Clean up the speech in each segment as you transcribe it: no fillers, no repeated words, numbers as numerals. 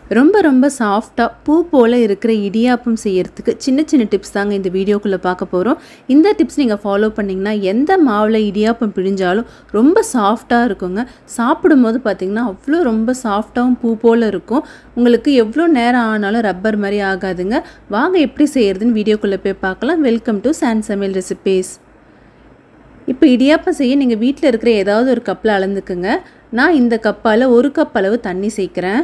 ரொம்ப ரொம்ப சாஃப்ட்டா பூ போல இருக்கிற இடியாப்பம் செய்யறதுக்கு சின்ன சின்ன டிப்ஸ் தாங்க இந்த வீடியோக்குள்ள பார்க்க போறோம். இந்த டிப்ஸ் நீங்க ஃபாலோ பண்ணீங்கன்னா எந்த மாவுல இடியாப்பம் பிழிஞ்சாலும் ரொம்ப சாஃப்ட்டா இருக்குங்க. சாப்பிடும்போது பாத்தீங்கன்னா அவ்ளோ ரொம்ப சாஃப்ட்டாவும் பூ போல இருக்கும். உங்களுக்கு எவ்வளோ நேரம் ஆனாலும் ரப்பர் மாதிரி ஆகாதுங்க. வாங்க எப்படி செய்யறதுன்னு வீடியோக்குள்ள போய் பார்க்கலாம். Welcome to Samayal recipes. இப்போ இடியாப்பம் செய்ய நீங்கள் வீட்டில் இருக்கிற ஏதாவது ஒரு கப்பில் அளந்துக்குங்க. நான் இந்த கப்பால் 1 கப் அளவு தண்ணி சேர்க்குறேன்.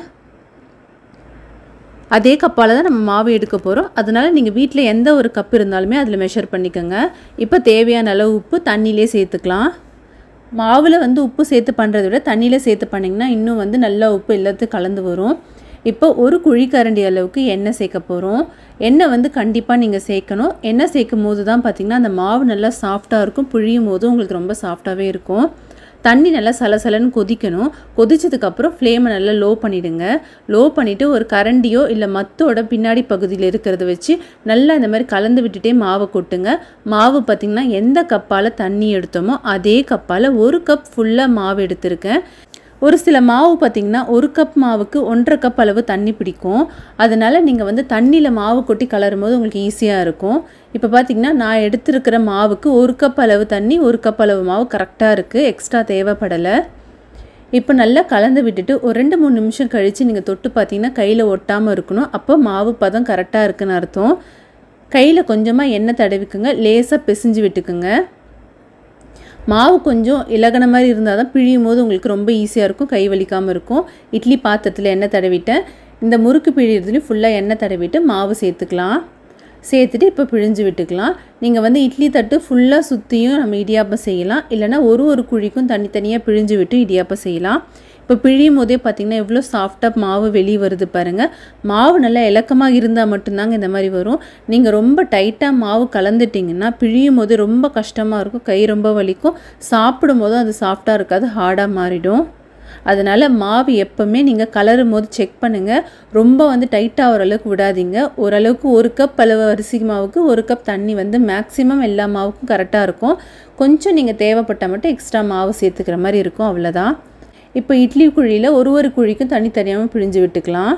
அதே கப்பால் தான் நம்ம மாவு எடுக்க போகிறோம். அதனால் நீங்கள் வீட்டில் எந்த ஒரு கப் இருந்தாலுமே அதில் மெஷர் பண்ணிக்கோங்க. இப்போ தேவையான அளவு உப்பு தண்ணியிலே சேர்த்துக்கலாம். மாவில் உப்பு சேர்த்து பண்ணுறத விட தண்ணியில் சேர்த்து பண்ணிங்கன்னா இன்னும் நல்லா உப்பு எல்லாத்தையும் கலந்து வரும். இப்போ ஒரு குழிக்கரண்டி அளவுக்கு எண்ணெய் சேர்க்க போகிறோம். எண்ணெய் கண்டிப்பாக நீங்கள் சேர்க்கணும். எண்ணெய் சேர்க்கும் போது தான் பார்த்திங்கன்னா அந்த மாவு நல்லா சாஃப்டாக இருக்கும். புழியும் போது உங்களுக்கு ரொம்ப சாஃப்டாகவே இருக்கும். தண்ணி நல்லா சலசலன்னு கொதிக்கணும். கொதிச்சதுக்கப்புறம் ஃப்ளேமை நல்லா லோ பண்ணிவிடுங்க. லோ பண்ணிவிட்டு ஒரு கரண்டியோ இல்லை மத்தோட பின்னாடி பகுதியில் இருக்கிறத வச்சு நல்லா இந்த மாதிரி கலந்து விட்டுட்டே மாவை கொட்டுங்க. மாவு பார்த்திங்கன்னா எந்த கப்பால் தண்ணி எடுத்தோமோ அதே கப்பால் 1 கப் ஃபுல்லாக மாவு எடுத்திருக்கேன். ஒரு சில மாவு பார்த்திங்கன்னா 1 கப் மாவுக்கு 1.5 கப் அளவு தண்ணி பிடிக்கும். அதனால் நீங்கள் தண்ணியில் மாவு கொட்டி கலரும் போது உங்களுக்கு ஈஸியாக இருக்கும். இப்போ பார்த்திங்கன்னா நான் எடுத்துருக்கிற மாவுக்கு 1 கப் அளவு தண்ணி 1 கப் அளவு மாவு கரெக்டாக இருக்குது. எக்ஸ்ட்ரா தேவைப்படலை. இப்போ நல்லா கலந்து விட்டுட்டு ஒரு 2-3 நிமிஷம் கழித்து நீங்கள் தொட்டு பார்த்திங்கன்னா கையில் ஒட்டாமல் இருக்கணும். அப்போ மாவு பதம் கரெக்டாக இருக்குன்னு அர்த்தம். கையில் கொஞ்சமாக எண்ணெய் தடவிக்குங்க. லேசாக பிசைஞ்சு விட்டுக்குங்க. மாவு கொஞ்சம் இலகன மாதிரி இருந்தால் தான் பிழியும் போது உங்களுக்கு ரொம்ப ஈஸியாக இருக்கும். கை வலிக்காமல் இருக்கும். இட்லி பாத்திரத்தில் எண்ணெய் தடவிட்டேன். இந்த முறுக்கு பிழிறதுலேயும் ஃபுல்லாக எண்ணெய் தடவிட்டு மாவு சேர்த்துக்கலாம். சேர்த்துட்டு இப்போ பிழிஞ்சு விட்டுக்கலாம். நீங்கள் இட்லி தட்டு ஃபுல்லாக சுற்றியும் நம்ம இடியாப்பம் செய்யலாம். இல்லைனா ஒரு குழிக்கும் தனித்தனியாக பிழிஞ்சு விட்டு இடியாப்பம் செய்யலாம். இப்போ பிழியும் போதே பார்த்திங்கன்னா எவ்வளோ சாஃப்டாக மாவு வெளியே வருது பாருங்கள். மாவு நல்லா இலக்கமாக இருந்தால் மட்டும்தாங்க இந்த மாதிரி வரும். நீங்கள் ரொம்ப டைட்டாக மாவு கலந்துட்டிங்கன்னா பிழியும் போது ரொம்ப கஷ்டமாக இருக்கும். கை ரொம்ப வலிக்கும். சாப்பிடும் போதும் அது சாஃப்டாக இருக்காது, ஹார்டாக மாறிடும். அதனால் மாவு எப்போவுமே நீங்கள் கலரும் போது செக் பண்ணுங்கள். ரொம்ப டைட்டாக ஓரளவுக்கு விடாதீங்க. ஓரளவுக்கு 1 கப் அளவு அரிசி மாவுக்கு 1 கப் தண்ணி மேக்ஸிமம் எல்லா மாவுக்கும் கரெக்டாக இருக்கும். கொஞ்சம் நீங்கள் தேவைப்பட்டால் மட்டும் எக்ஸ்ட்ரா மாவு சேர்த்துக்கிற மாதிரி இருக்கும். அவ்வளோதான். இப்போ இட்லி குழியில் ஒரு குழிக்கும் தனித்தனியாக பிழிஞ்சு விட்டுக்கலாம்.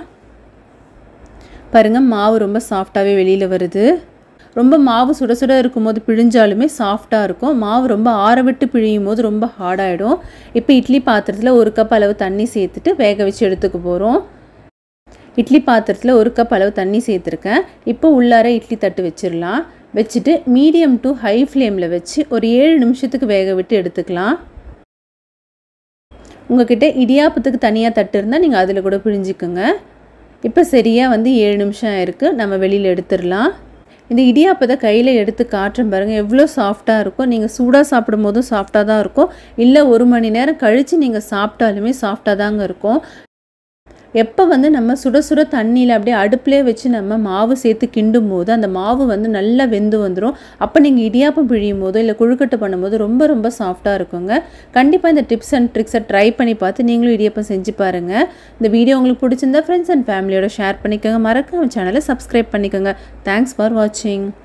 பாருங்கள் மாவு ரொம்ப சாஃப்டாகவே வெளியில் வருது. ரொம்ப மாவு சுட சுட இருக்கும்போது பிழிஞ்சாலுமே சாஃப்டாக இருக்கும். மாவு ரொம்ப ஆற விட்டு பிழியும் போது ரொம்ப ஹார்டாகிடும். இப்போ இட்லி பாத்திரத்தில் 1 கப் அளவு தண்ணி சேர்த்துட்டு வேக வச்சு எடுத்துக்க போகிறோம். இட்லி பாத்திரத்தில் 1 கப் அளவு தண்ணி சேர்த்துருக்கேன். இப்போ உள்ளார இட்லி தட்டு வச்சிடலாம். வச்சுட்டு மீடியம் டு ஹை ஃப்ளேமில் வச்சு ஒரு 7 நிமிஷத்துக்கு வேக விட்டு எடுத்துக்கலாம். உங்கள்கிட்ட இடியாப்பத்துக்கு தனியாக தட்டு இருந்தால் நீங்கள் அதில் கூட பிழிஞ்சிக்கோங்க. இப்போ சரியாக 7 நிமிஷம் ஆயிருக்கு. நம்ம வெளியில் எடுத்துடலாம். இந்த இடியாப்பத்தை கையில் எடுத்து காட்டுறேன் பாருங்கள். எவ்வளோ சாஃப்டாக இருக்கும். நீங்கள் சூடாக சாப்பிடும் போதும் சாஃப்டாக தான் இருக்கும். இல்லை 1 மணி நேரம் கழித்து நீங்கள் சாப்பிட்டாலுமே சாஃப்டாக தாங்க இருக்கும். எப்போ நம்ம சுட சுட தண்ணியில் அப்படியே அடுப்பிலே வச்சு நம்ம மாவு சேர்த்து கிண்டும் போது அந்த மாவு நல்லா வெந்து வந்துடும். அப்போ நீங்கள் இடியாப்பம் பிழியும் போதோ இல்லை கொழுக்கட்டை பண்ணும்போது ரொம்ப ரொம்ப சாஃப்டாக இருக்குங்க. கண்டிப்பாக இந்த டிப்ஸ் அண்ட் ட்ரிக்ஸை ட்ரை பண்ணி பார்த்து நீங்களும் இடியாப்பம் செஞ்சு பாருங்கள். இந்த வீடியோ உங்களுக்கு பிடிச்சிருந்தா ஃப்ரெண்ட்ஸ் அண்ட் ஃபேமிலியோட ஷேர் பண்ணிக்கோங்க. மறக்காம சேனலை சப்ஸ்கிரைப் பண்ணிக்கோங்க. தேங்க்ஸ் ஃபார் வாட்சிங்.